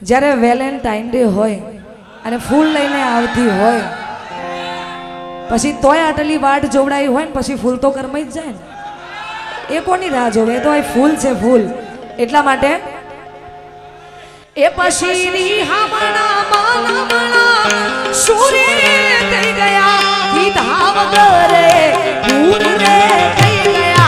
જ્યારે Valentine day હોય અને ફૂલ લઈને આવતી હોય પછી તોય આટલી વાટ જોવડાઈ હોય ને પછી ફૂલ તો કરમાઈ જ જાય ને. એ કોની રાહ જોવે? તો આ ફૂલ છે ફૂલ. એટલા માટે એ પછીની હામણા માલા સૂર્ય થઈ ગયા કીધા વગરે ફૂલ રે થઈ ગયા.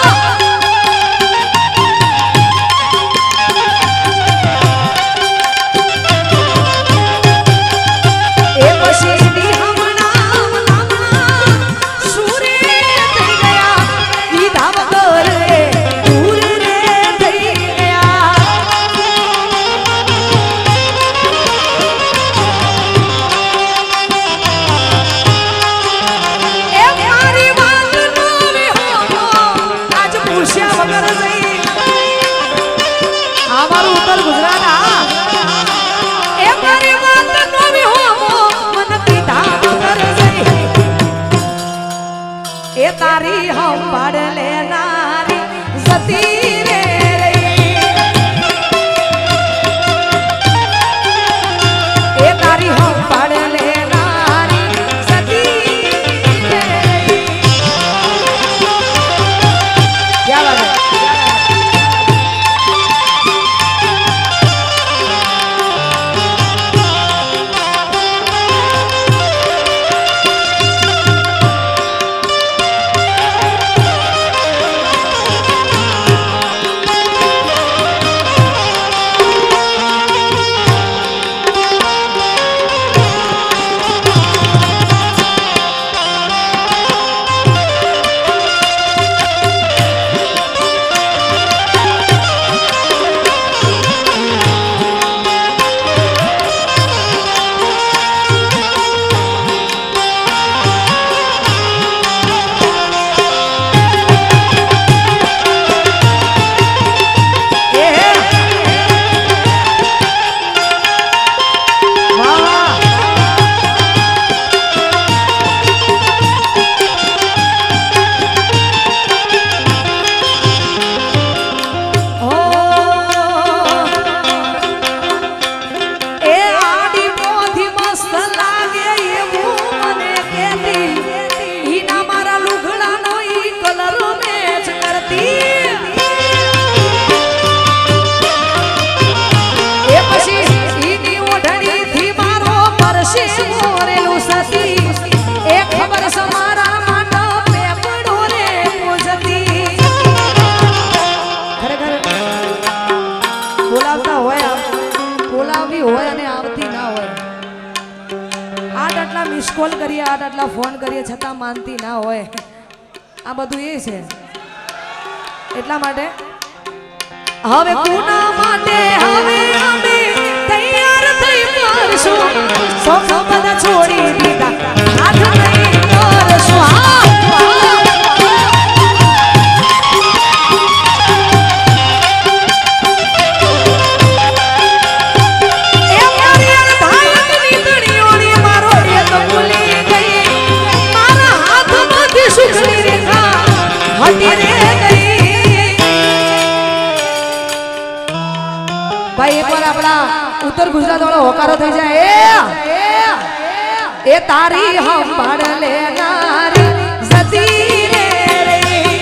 तारी हम पढ़ लेनारी जती रे ए तारी हम पढ़ लेनारी जती रे. क्या बात है? મિસકોલ કરીએ આટલા ફોન કરીએ છતાં માનતી ના હોય. આ બધું એ છે. એટલા માટે હવે કોના માટે હવે અમે તૈયાર થઈ મારશું સોખા બધા છોડી દીધા હાથ નહીં કરશું. भाई एक बार अपना उत्तर गुजरात वाला होकारो થઈ જાય. ए तारी हम पढ़ लेनारी जती रे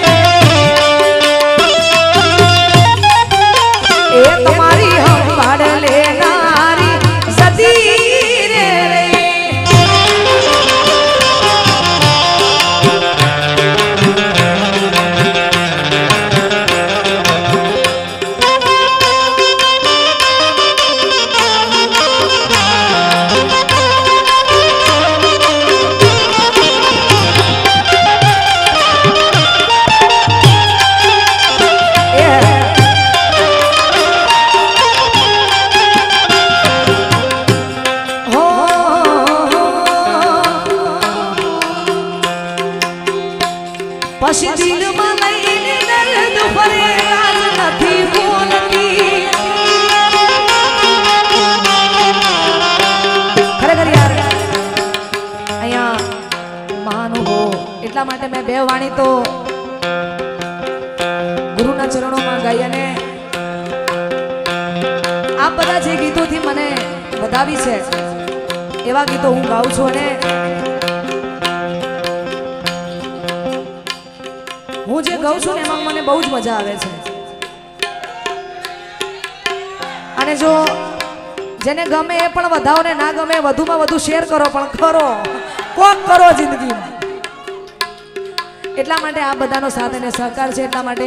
ए तुम्हारी हम पढ़ लेनारी जती रे. પછી દિલમાં લઈને દર્દ ભરે રાજ નથી બોલતી. ખરેખર યાર અહીંયા મહાનુભવો એટલા માટે મેં બે વાણી તો ગુરુના ચરણોમાં ગાઈ અને આ બધા જે ગીતોથી મને વધાવી છે એવા ગીતો હું ગાઉં છું અને હું જે ગાઉં છું ને એમાં મને બહુ જ મજા આવે છે અને જો જેને ગમે એ પણ વધાવો ને ના ગમે વધુમાં વધુ શેર કરો પણ કરો કોક કરો જિંદગીમાં એટલા માટે આ બધાનો સાથ અને સહકાર છે એટલા માટે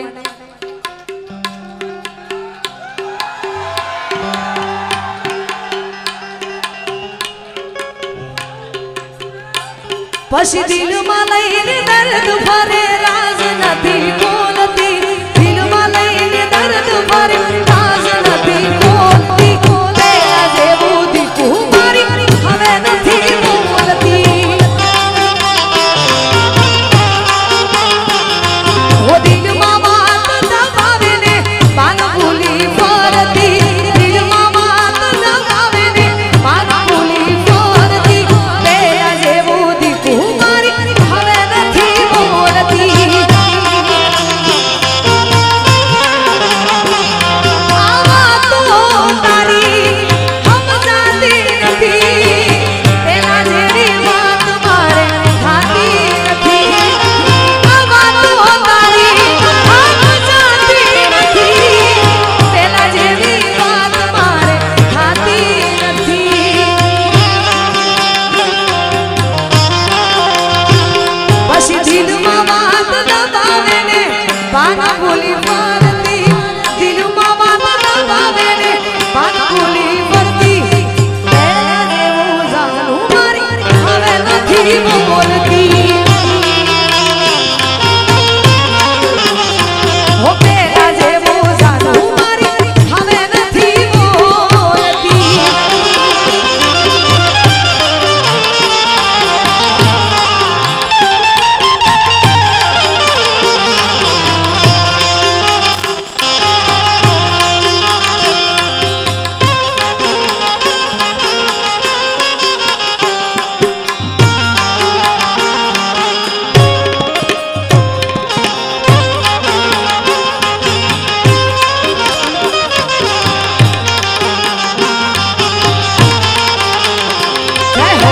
પછી દિલમાં લઈને દર્દ ભરે રાજ નથી બોલતી દિલમાં લઈને દર્દ ભરે રાજ નથી બોલતી પેલા જેવું દીકું મારી હવે નથી બોલતી ઓ દિલમાં વાત દબાવે ને બાન ભૂલી ફરતી દિલમાં વાત દબાવે ને બાન ભૂલી ફરતી પેલા જેવું દીકું મારી હવે નથી બોલતી આવા તો તારી સમજાતી નથી પેલા જેવી વાત મારે થાતી નથી આવા તો તારી સમજાતી નથી પેલા જેવી વાત મારે થાતી નથી પછી દિલમાં વાત દબાવે ને બાના ભૂલી ફરતી દિલમાં વાત દબાવે ને બાના ભૂલી ફરતી પેલા જેવું જાણું મારી હવે નથી બોલતી હો પેલા જેવું જાણું મારી હવે નથી બોલતી જય હો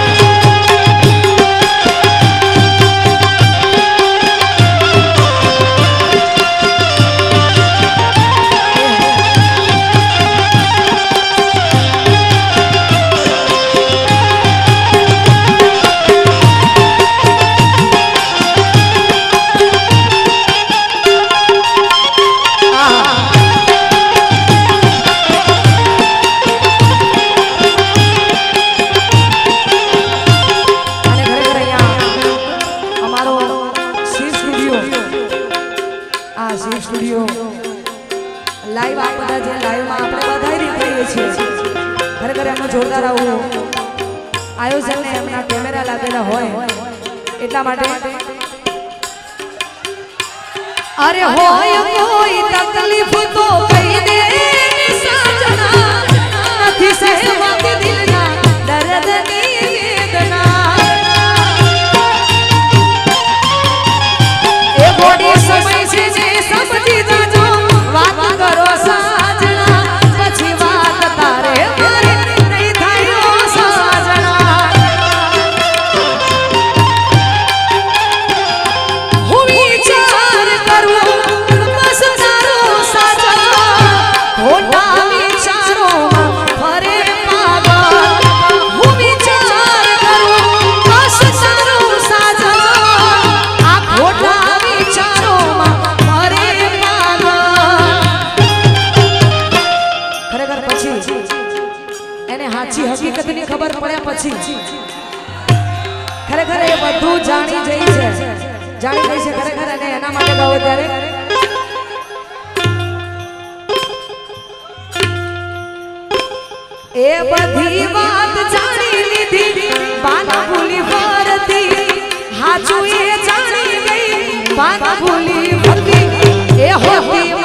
અને ખરેખર અહીંયા અમારો શિવ સ્ટુડિયો આ શિવ સ્ટુડિયો લાઈવ આ બધા જે લાઈવમાં આપણે વધારી કરીએ છીએ ખરેખર એમનું જોરદાર આવું આયોજન ને એમના કેમેરા લાગેલા હોય એટલા માટે અરે હોય કોઈ તકલીફ તો કહી દે સાજના નથી સહેવાતી દિલના દર્દની વેદના એ બોડી સમય છે જે સમજી જાજો વાત કરો સાજણા પછી વાત તારે મારે નહીં થાય સાજણા હું વિચાર કરું બસ તારો સાજા ખોટા વિચારોમાં ફરે પાગલ હું વિચાર કરું બસ તારો સાજા આ ખોટા વિચારોમાં ફરે પાગલ ખરેખર પછી એને સાચી હકીકતની ખબર પડ્યા પછી ખરેખર એ બધું જાણી જઈ છે જાણી ગઈ છે ખરેખર અને એના માટે ગાવો ત્યારે એ બધી વાત જાણી લીધી બાના ભૂલી ફરતી હાચું એ જાણી ગઈ બાના ભૂલી ફરતી એ હોતી